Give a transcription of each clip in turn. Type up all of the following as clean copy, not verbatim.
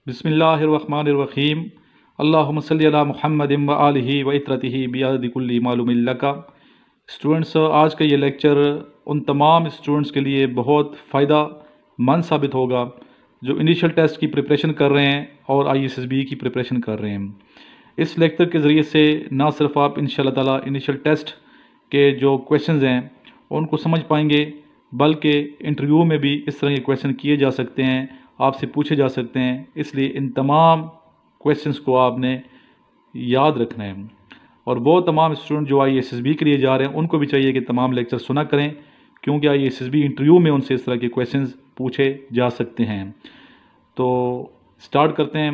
बिस्मिल्लाहिर्रहमानिर्रहीम। अल्लाहुम्मा सल्लि अला मुहम्मदिन व आलिहि व इत्रतिहि बियादि कुल्ली मालूमिन लका। स्टूडेंट्स, आज का ये लेक्चर उन तमाम स्टूडेंट्स के लिए बहुत फ़ायदा मंद साबित होगा जो इनिशियल टेस्ट की प्रिपरेशन कर रहे हैं और ISSB की प्रिपरेशन कर रहे हैं। इस लेक्चर के ज़रिए से ना सिर्फ आप इंशाअल्लाह ताला इनिशियल टेस्ट के जो क्वेश्चंस हैं उनको समझ पाएंगे, बल्कि इंटरव्यू में भी इस तरह के क्वेश्चन किए जा सकते हैं, आपसे पूछे जा सकते हैं। इसलिए इन तमाम क्वेश्चंस को आपने याद रखना है। और वो तमाम स्टूडेंट जो ISSB के लिए जा रहे हैं उनको भी चाहिए कि तमाम लेक्चर सुना करें, क्योंकि ISSB इंटरव्यू में उनसे इस तरह के क्वेश्चंस पूछे जा सकते हैं। तो स्टार्ट करते हैं।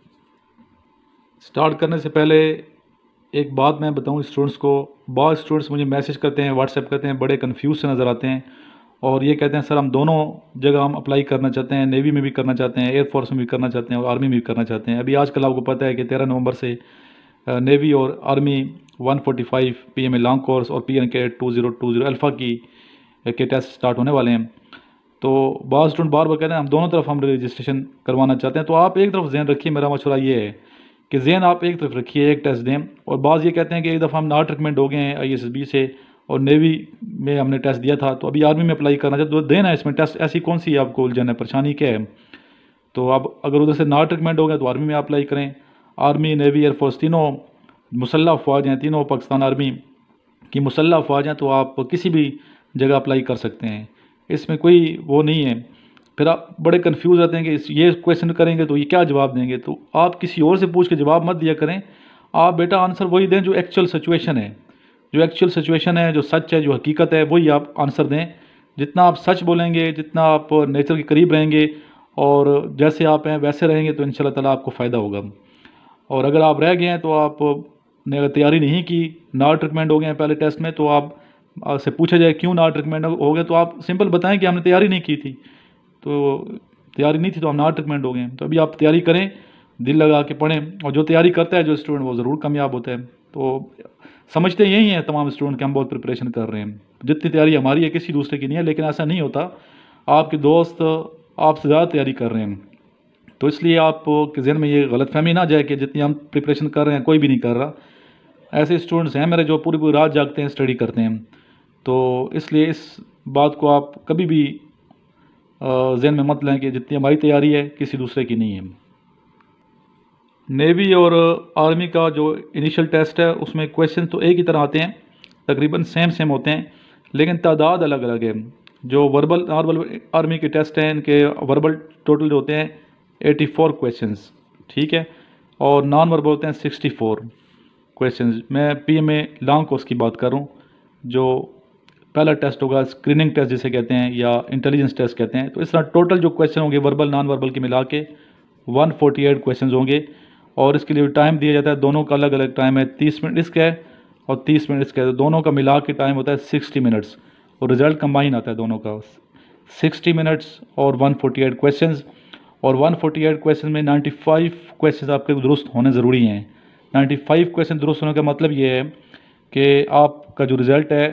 स्टार्ट करने से पहले एक बात मैं बताऊं स्टूडेंट्स को। बहुत स्टूडेंट्स मुझे मैसेज करते हैं, व्हाट्सएप करते हैं, बड़े कन्फ्यूज से नज़र आते हैं और ये कहते हैं सर हम दोनों जगह हम अप्लाई करना चाहते हैं, नेवी में भी करना चाहते हैं, एयरफोर्स में भी करना चाहते हैं और आर्मी में भी करना चाहते हैं। अभी आजकल आपको पता है कि 13 नवंबर से नेवी और आर्मी 145 PMA लॉन्ग कोर्स और PN कैडेट 2020 अल्फ़ा के टेस्ट स्टार्ट होने वाले हैं। तो बहुत स्टूडेंट बार बार कहते हैं हम दोनों तरफ हम रजिस्ट्रेशन करवाना चाहते हैं। तो आप एक तरफ जहन रखिए, मेरा मशवरा ये है कि जहन आप एक तरफ रखिए, एक टेस्ट दें। और बाज़ ये कहते हैं कि एक दफ़ा हम नॉट रिकमेंड हो गए हैं ISSB से और नेवी में हमने टेस्ट दिया था, तो अभी आर्मी में अप्लाई करना चाहते तो देना है इसमें टेस्ट। ऐसी कौन सी आपको उलझन है, परेशानी क्या है? तो आप अगर उधर से नॉट रिकमेंड हो गए तो आर्मी में अप्लाई करें। आर्मी, नेवी, एयरफोर्स तीनों मुसल्लह अफवाज हैं, तीनों पाकिस्तान आर्मी की मुसल्लह अफवाज हैं, तो आप किसी भी जगह अप्लाई कर सकते हैं, इसमें कोई वो नहीं है। फिर आप बड़े कंफ्यूज रहते हैं कि ये क्वेश्चन करेंगे तो ये क्या जवाब देंगे। तो आप किसी और से पूछ के जवाब मत दिया करें, आप बेटा आंसर वही दें जो एक्चुअल सिचुएशन है, जो एक्चुअल सिचुएशन है, जो सच है, जो हकीकत है, वही आप आंसर दें। जितना आप सच बोलेंगे, जितना आप नेचर के करीब रहेंगे और जैसे आप हैं वैसे रहेंगे तो इंशाल्लाह ताला आपको फ़ायदा होगा। और अगर आप रह गए हैं तो आप ने अगर तैयारी नहीं की, नॉट रिकमेंड हो गए हैं पहले टेस्ट में, तो आप से पूछा जाए क्यों नॉट रिकमेंड हो गए तो आप सिंपल बताएं कि हमने तैयारी नहीं की थी, तो तैयारी नहीं थी तो हम नॉट रिकमेंड हो गए। तो अभी आप तैयारी करें, दिल लगा के पढ़ें, और जो तैयारी करता है जो स्टूडेंट वो ज़रूर कामयाब होता है। तो समझते यही हैं तमाम स्टूडेंट कि हम बहुत प्रिपरेशन कर रहे हैं, जितनी तैयारी हमारी है किसी दूसरे की नहीं है, लेकिन ऐसा नहीं होता। आपके दोस्त आपसे ज़्यादा तैयारी कर रहे हैं, तो इसलिए आपके जहन में ये गलतफहमी ना जाए कि जितनी हम प्रिपरेशन कर रहे हैं कोई भी नहीं कर रहा। ऐसे स्टूडेंट्स हैं मेरे जो पूरी पूरी रात जागते हैं, स्टडी करते हैं। तो इसलिए इस बात को आप कभी भी जहन में मत लें कि जितनी हमारी तैयारी है किसी दूसरे की नहीं है। नेवी और आर्मी का जो इनिशियल टेस्ट है उसमें क्वेश्चन तो एक ही तरह आते हैं, तकरीबन सेम होते हैं, लेकिन तादाद अलग अलग है। जो वर्बल नॉर्मल आर्मी के टेस्ट हैं इनके वर्बल टोटल जो होते हैं 84 क्वेश्चंस, ठीक है, और नॉन वर्बल होते हैं 64 क्वेश्चंस। मैं PMA लॉन्ग कोर्स की बात कर रहा हूँ। जो पहला टेस्ट होगा स्क्रीनिंग टेस्ट जिसे कहते हैं या इंटेलिजेंस टेस्ट कहते हैं। तो इस तरह टोटल जो क्वेश्चन होंगे वर्बल नॉन वर्बल के मिला के 148 क्वेश्चन होंगे, और इसके लिए टाइम दिया जाता है। दोनों का अलग अलग टाइम है, 30 मिनट इसका है और 30 मिनट इसका है, तो दोनों का मिला के टाइम होता है 60 मिनट्स, और रिज़ल्ट कंबाइन आता है दोनों का 60 मिनट्स और 148 क्वेश्चन। और 148 क्वेश्चन में 95 क्वेश्चन आपके दुरुस्त होने ज़रूरी हैं। 95 क्वेश्चन दुरुस्त होने का मतलब ये है कि आपका जो रिज़ल्ट है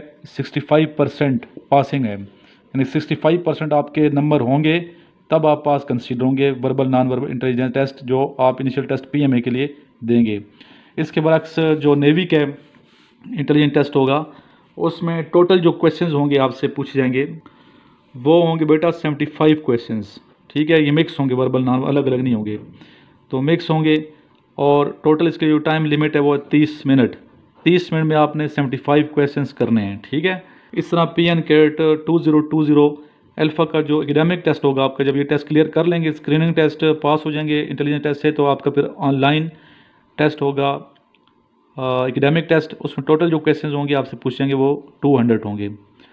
65% पासिंग है, यानी 65% आपके नंबर होंगे तब आप पास कंसीडर होंगे verbal non verbal intelligence test जो आप इनिशियल टेस्ट PMA के लिए देंगे। इसके बरक्स जो नेवी के इंटेलिजेंस टेस्ट होगा उसमें टोटल जो क्वेश्चंस होंगे आपसे पूछे जाएंगे वो होंगे बेटा 75 क्वेश्चंस, ठीक है। ये मिक्स होंगे, वर्बल नॉन अलग अलग नहीं होंगे, तो मिक्स होंगे। और टोटल इसके जो टाइम लिमिट है वो 30 मिनट। 30 मिनट में आपने 75 क्वेश्चंस करने हैं, ठीक है। इस तरह PN कैडेट 2020 अल्फ़ा का जो एकेडमिक टेस्ट होगा आपका, जब ये टेस्ट क्लियर कर लेंगे, स्क्रीनिंग टेस्ट पास हो जाएंगे इंटेलिजेंस टेस्ट से, तो आपका फिर ऑनलाइन टेस्ट होगा एकेडमिक टेस्ट। उसमें टोटल जो क्वेश्चंस होंगे आपसे पूछेंगे वो 200 होंगे,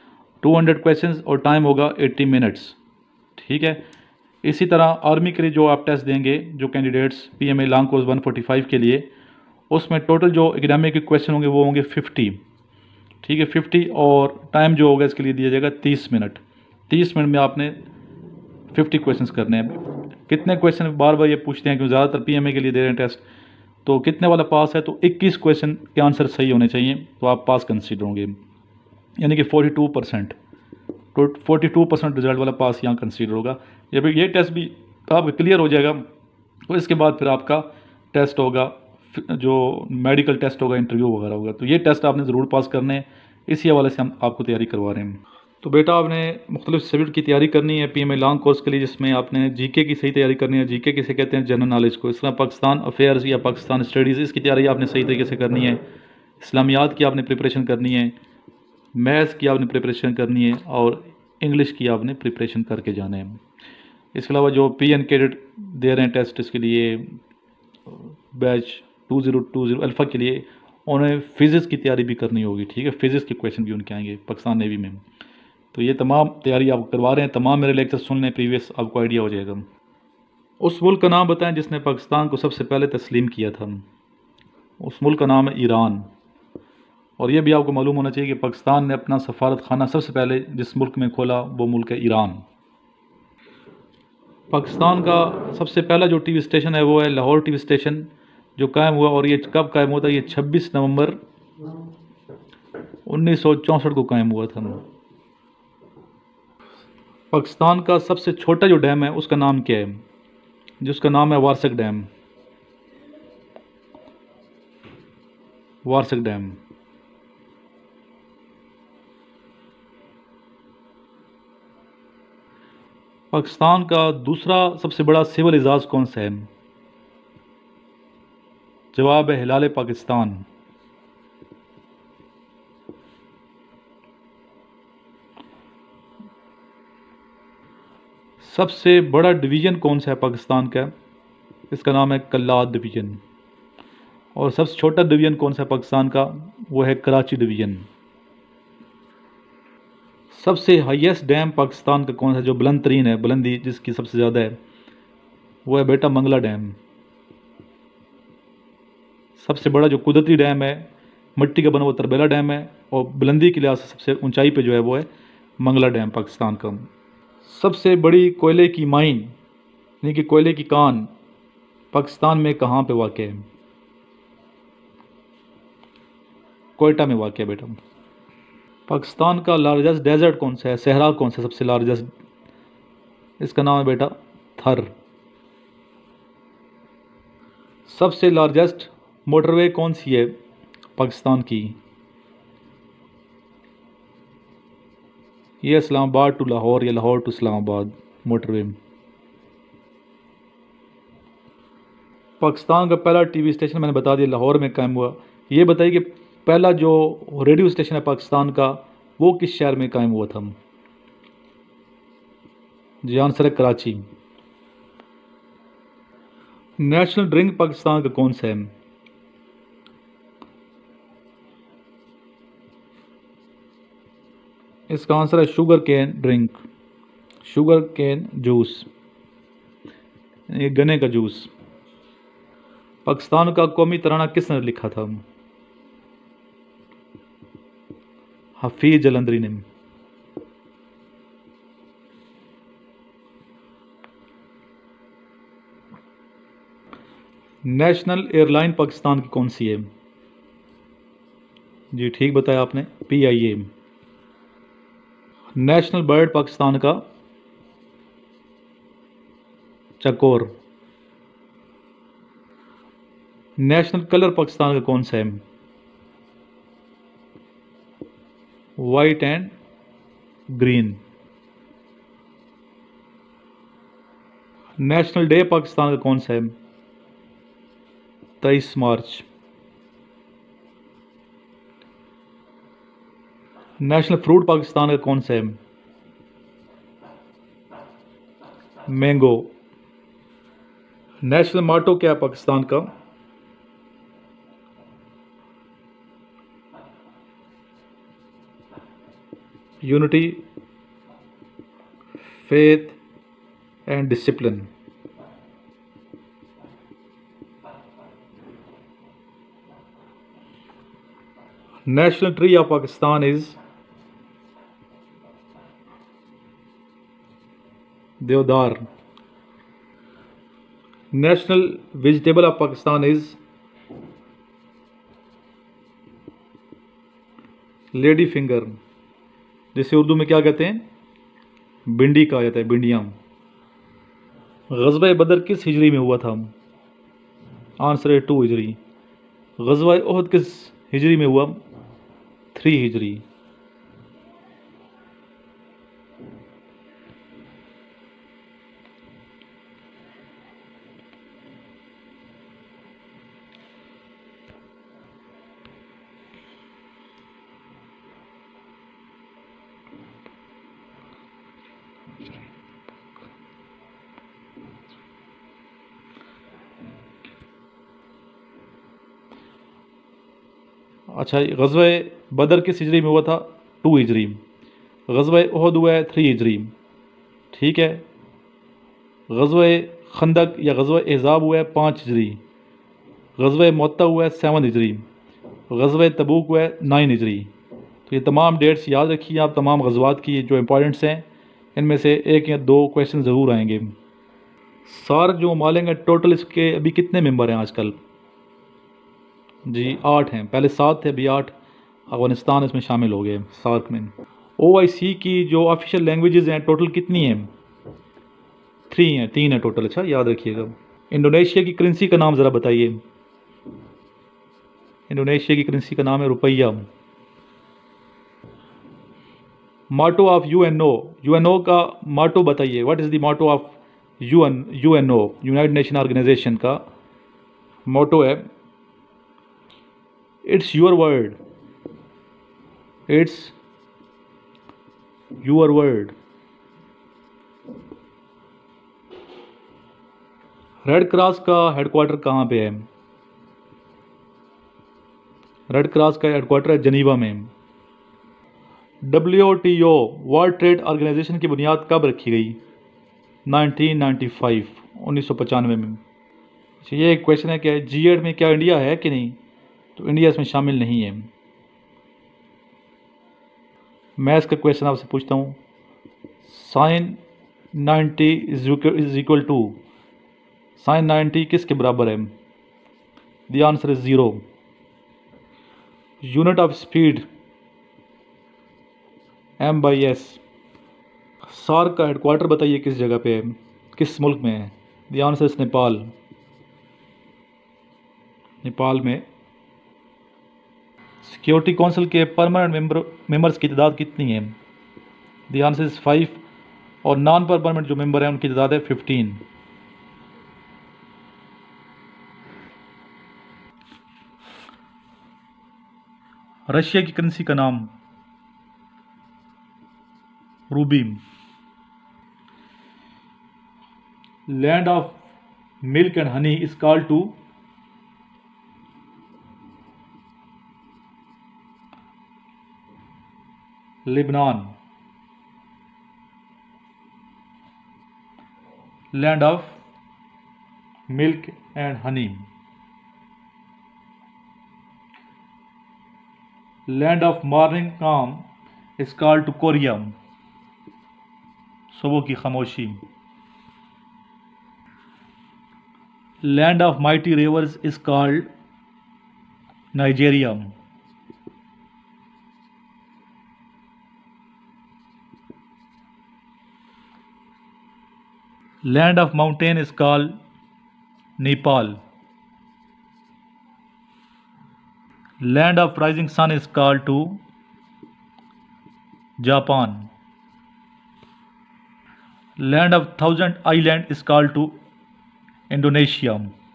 200 क्वेश्चंस, और टाइम होगा 80 मिनट्स, ठीक है। इसी तरह आर्मी के लिए जो आप टेस्ट देंगे जो कैंडिडेट्स PMA लॉन्ग कोर्स 145 के लिए, उसमें टोटल जो एकेडमिक के क्वेश्चन होंगे वो होंगे 50, ठीक है, 50, और टाइम जो होगा इसके लिए दिया जाएगा 30 मिनट। 30 मिनट में आपने 50 क्वेश्चंस करने हैं। कितने क्वेश्चन बार बार ये पूछते हैं क्योंकि ज़्यादातर PMA के लिए दे रहे हैं टेस्ट, तो कितने वाला पास है, तो 21 क्वेश्चन के आंसर सही होने चाहिए तो आप पास कंसीडर होंगे, यानी कि 42%, तो 42% रिजल्ट वाला पास यहाँ कंसीडर होगा। जब ये टेस्ट भी आपका क्लियर हो जाएगा और इसके बाद फिर आपका टेस्ट होगा, जो मेडिकल टेस्ट होगा, इंटरव्यू वगैरह होगा। तो ये टेस्ट आपने ज़रूर पास करने हैं, इसी हवाले से हम आपको तैयारी करवा रहे हैं। तो बेटा आपने मुख्तलिफ सब्जेक्ट की तैयारी करनी है PMA लॉन्ग कोर्स के लिए, जिसमें आपने जीके की सही तैयारी करनी है। जीके किसे कहते हैं? जनरल नॉलेज को। इस तरह पाकिस्तान अफेयर्स या पाकिस्तान स्टडीज़, इसकी तैयारी आपने सही तरीके से करनी है। इस्लामियात की आपने प्रिपरेशन करनी है, मैथ्स की आपने प्रिपरेशन करनी है, और इंग्लिश की आपने प्रिपरेशन करके जाना है। इसके अलावा जो PN कैडेट दे रहे हैं टेस्ट, इसके लिए बैच 2020 अल्फ़ा के लिए, उन्हें फिज़िक्स की तैयारी भी करनी होगी, ठीक है। फिज़िक्स के क्वेश्चन भी उनके आएंगे पाकिस्तान नेवी में। तो ये तमाम तैयारी आप करवा रहे हैं, तमाम मेरे लेक्चर सुन लें प्रीवियस, आपको आइडिया हो जाएगा। उस मुल्क का नाम बताएं जिसने पाकिस्तान को सबसे पहले तस्लीम किया था। उस मुल्क का नाम है ईरान। और ये भी आपको मालूम होना चाहिए कि पाकिस्तान ने अपना सफारत खाना सबसे पहले जिस मुल्क में खोला वो मुल्क है ईरान। पाकिस्तान का सबसे पहला जो TV स्टेशन है वो है लाहौर TV स्टेशन, जो कायम हुआ। और ये कब कायम हुआ था? ये 26 नवंबर 1964 को कायम हुआ था। पाकिस्तान का सबसे छोटा जो डैम है उसका नाम क्या है? जिसका नाम है वारसक डैम। वारसक डैम। पाकिस्तान का दूसरा सबसे बड़ा सिविल एजाज कौन सा है? जवाब है हिलाल पाकिस्तान। सबसे बड़ा डिवीज़न कौन सा है पाकिस्तान का? इसका नाम है कल्लात डिवीज़न। और सबसे छोटा डिवीज़न कौन सा है पाकिस्तान का? वो है कराची डिवीज़न। सबसे हाईएस्ट डैम पाकिस्तान का कौन सा, जो बुलंद तरीन है, बुलंदी जिसकी सबसे ज़्यादा है, वो है बेटा मंगला डैम। सबसे बड़ा जो कुदरती डैम है, मिट्टी का बना हुआ तरबेला डैम है, और बुलंदी के लिहाज से सबसे ऊंचाई पे जो है वो है मंगला डैम पाकिस्तान का। सबसे बड़ी कोयले की माइन यानी कि कोयले की कान पाकिस्तान में कहाँ पे वाक़ है? कोयटा में वाक़ है बेटा। पाकिस्तान का लार्जेस्ट डेजर्ट कौन सा है? सहरा कौन सा सबसे लार्जेस्ट? इसका नाम है बेटा थर। सबसे लार्जेस्ट मोटरवे कौन सी है पाकिस्तान की? ये इस्लामाबाद टू लाहौर या लाहौर टू इस्लामाबाद मोटरवे। पाकिस्तान का पहला TV स्टेशन मैंने बता दिया लाहौर में कायम हुआ। ये बताइए कि पहला जो रेडियो स्टेशन है पाकिस्तान का वो किस शहर में कायम हुआ था? जी आंसर है कराची। नेशनल ड्रिंक पाकिस्तान का कौन सा है? इसका आंसर है sugar cane drink, sugar cane juice, ये गन्ने का जूस। पाकिस्तान का कौमी तराना किसने लिखा था? हफीज जलंधरी ने। नेशनल एयरलाइन पाकिस्तान की कौन सी है? जी ठीक बताया आपने, PIA। नेशनल बर्ड पाकिस्तान का चकोर। नेशनल कलर पाकिस्तान का कौन सा है? White and green. National day Pakistan का कौन सा है? 23 मार्च। नेशनल फ्रूट पाकिस्तान का कौन सा है? मैंगो। नेशनल मार्टो क्या है पाकिस्तान का? Unity, faith and discipline. National tree of Pakistan is deodar. National vegetable of Pakistan is lady finger, जिसे उर्दू में क्या कहते हैं? भिंडी कहा जाता है, भिंडियाँ। ग़ज़वा बदर किस हिजरी में हुआ था? आंसर है 2 हिजरी। ग़ज़वा उहद किस हिजरी में हुआ? 3 हिजरी। अच्छा, ग़ज़वा बदर किस हिजरी में हुआ था? 2 हिजरी। ग़ज़वा उहद हुआ है 3 हिजरी। ठीक है। ग़ज़वा खंदक या ग़ज़वा अहज़ाब हुआ है 5 हिजरी। ग़ज़वा मुअत्ता हुआ है 7 हिजरी। ग़ज़वा तबूक हुआ है 9 हिजरी। तो ये तमाम डेट्स याद रखिए आप, तमाम ग़ज़वात की जो इंपॉर्टेंट्स हैं, इनमें से 1 या 2 क्वेश्चन ज़रूर आएंगे। सार्क जो ममालिक हैं, टोटल इसके अभी कितने मेंबर हैं आजकल? जी 8 हैं। पहले 7 थे, अभी 8 अफ़गानिस्तान इसमें शामिल हो गए सार्क में। OIC की जो ऑफिशियल लैंग्वेजेज़ हैं टोटल कितनी हैं? 3 हैं टोटल। अच्छा, याद रखिएगा। इंडोनेशिया की करेंसी का नाम ज़रा बताइए। इंडोनेशिया की करेंसी का नाम है रुपया। माटो ऑफ UNO, UNO का माटो बताइए। What is the motto of UNO, united nation organization का मोटो है it's your word, it's your word. Red cross का हेडक्वार्टर कहाँ पे है? रेड क्रॉस का हेडक्वार्टर है जनीवा में। WTO, वर्ल्ड ट्रेड ऑर्गेनाइजेशन की बुनियाद कब रखी गई? 1995, 1995 में। अच्छा, ये एक क्वेश्चन है, क्या G8 में क्या इंडिया है कि नहीं? तो इंडिया इसमें शामिल नहीं है। मैथ्स का क्वेश्चन आपसे पूछता हूँ। Sine 90 is equal to, sine 90 किसके बराबर है? The answer is 0। Unit of speed M/S। SAARC का हेडक्वार्टर बताइए किस जगह पे है, किस मुल्क में है? The answer is Nepal. Nepal में। सिक्योरिटी काउंसिल के परमानेंट मेंबर्स की तादाद कितनी है? The answer is 5। और नॉन परमानेंट जो मेंबर हैं उनकी तादाद है 15। रशिया की करेंसी का नाम? Ruby. Land of milk and honey is called to? Lebanon. Land of milk and honey. Land of morning calm is called to Korea. सुबह की खामोशी। Land of mighty rivers is called Nigeria. Land of mountain is called Nepal. Land of rising sun is called to Japan. Land of 1000 island is called to Indonesia.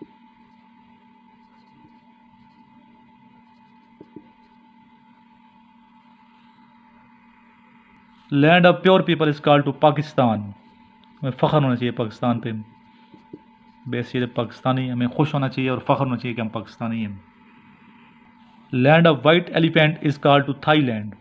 Land of pure people is called to Pakistan. हमें फ़ख्र होना चाहिए पाकिस्तान पे, basically Pakistani, हमें खुश होना चाहिए और फ़ख्र होना चाहिए कि हम पाकिस्तानी हैं। Land of white elephant is called to Thailand.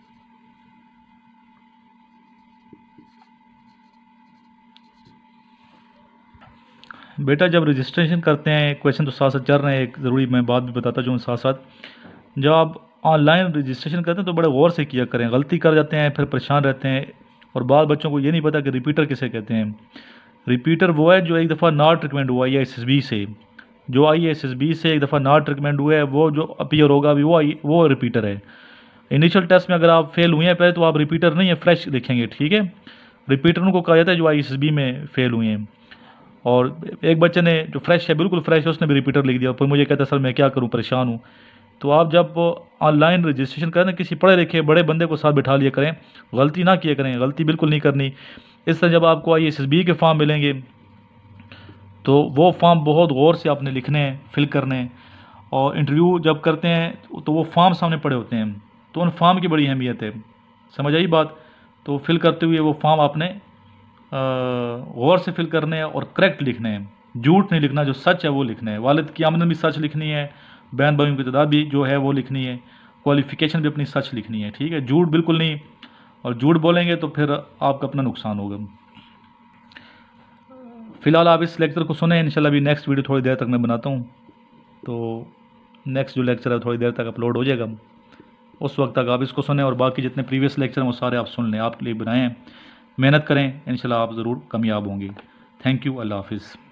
बेटा जब रजिस्ट्रेशन करते हैं, क्वेश्चन तो साथ साथ चल रहे हैं, एक ज़रूरी मैं बात भी बताता चलूँ साथ साथ, जब आप ऑनलाइन रजिस्ट्रेशन करते हैं तो बड़े गौर से किया करें। गलती कर जाते हैं फिर परेशान रहते हैं, और बाद बच्चों को ये नहीं पता कि रिपीटर किसे कहते हैं। रिपीटर वो है जो एक दफ़ा नॉट रिकमेंड हुआ ISSB से, जो ISSB से एक दफ़ा नॉट रिकमेंड हुआ है, वो जो अपीयर होगा अभी वो रिपीटर है। इनिशियल टेस्ट में अगर आप फेल हुए हैं पहले, तो आप रिपीटर नहीं है, फ्रेश देखेंगे। ठीक है, रिपीटर उनको कहा जाता है जो ISSB में फेल हुए हैं। और एक बच्चे ने जो फ्रेश है, बिल्कुल फ्रेश है, उसने भी रिपीटर लिख दिया। फिर मुझे कहता सर मैं क्या करूं, परेशान हूं। तो आप जब ऑनलाइन रजिस्ट्रेशन करें ना, किसी पढ़े लिखे बड़े बंदे को साथ बिठा लिया करें, गलती ना किया करें, गलती बिल्कुल नहीं करनी। इस तरह जब आपको ISSB के फॉर्म मिलेंगे तो वो फॉर्म बहुत गौर से आपने लिखने हैं, फिल करने हैं। और इंटरव्यू जब करते हैं तो वो फॉर्म सामने पड़े होते हैं, तो उन फॉर्म की बड़ी अहमियत है। समझ आई बात? तो फिल करते हुए वो फॉर्म आपने गौर से फिल करने हैं और करेक्ट लिखने हैं, झूठ नहीं लिखना, जो सच है वो लिखना है। वालिद की आमदन भी सच लिखनी है, बहन भाइयों की तादाद भी जो है वो लिखनी है, क्वालिफिकेशन भी अपनी सच लिखनी है, ठीक है, झूठ बिल्कुल नहीं। और झूठ बोलेंगे तो फिर आपका अपना नुकसान होगा। फ़िलहाल आप इस लेक्चर को सुने, इंशाल्लाह भी नेक्स्ट वीडियो थोड़ी देर तक मैं बनाता हूँ, तो नेक्स्ट जो लेक्चर है थोड़ी देर तक अपलोड हो जाएगा। उस वक्त तक आप इसको सुने और बाकी जितने प्रीवियस लेक्चर हैं वो सारे आप सुन लें, आपके लिए बनाए हैं। मेहनत करें, इंशाल्लाह आप ज़रूर कामयाब होंगे। थैंक यू, अल्लाह हाफिज़।